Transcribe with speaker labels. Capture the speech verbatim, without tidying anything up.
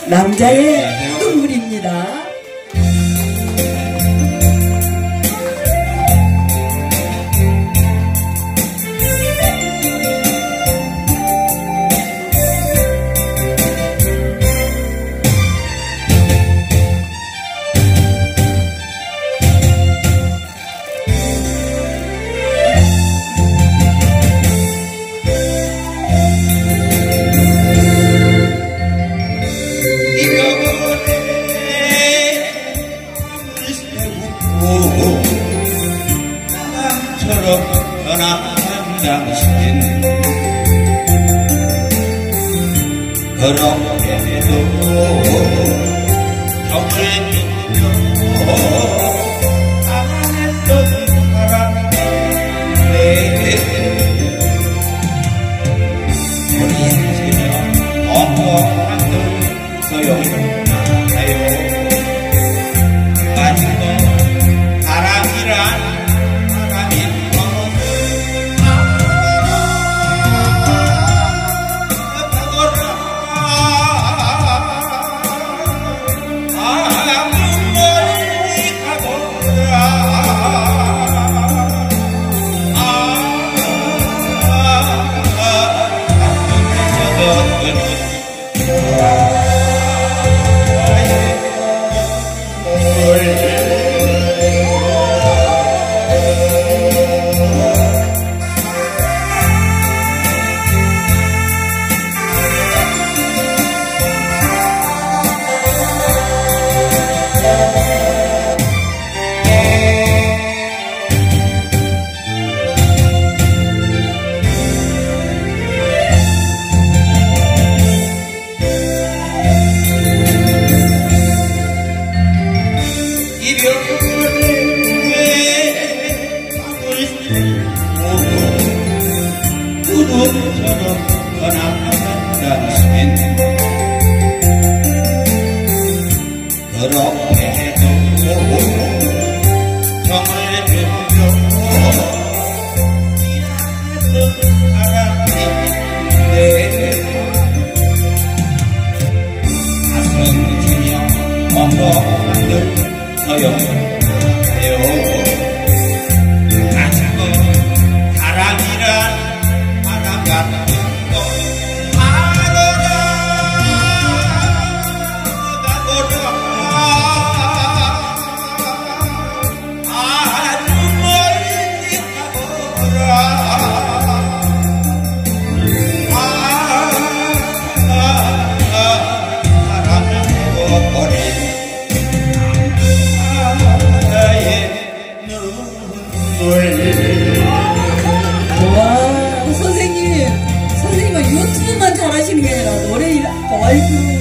Speaker 1: 남자의 눈물입니다.
Speaker 2: 떠나간 당신 그렇게도 평소에도 사랑했던 사람인데 우리 인생은 어떠한들 소용나요. 마지막 사랑이란 구름처럼 떠나간 당신 그렇게도 정을 들여 일하는 사람인데 가슴 지며 엉엉한들 소용나요.
Speaker 1: 와, 선생님, 선생님은 유튜브만 잘하시는 게 아니라 노래, 아이고.